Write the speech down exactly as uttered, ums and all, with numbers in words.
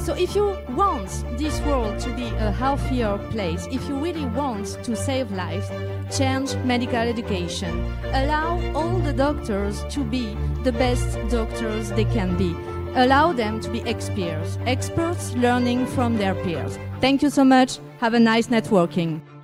So if you want this world to be a healthier place, if you really want to save lives, change medical education. Allow all the doctors to be the best doctors they can be. Allow them to be experts, experts learning from their peers. Thank you so much. Have a nice networking.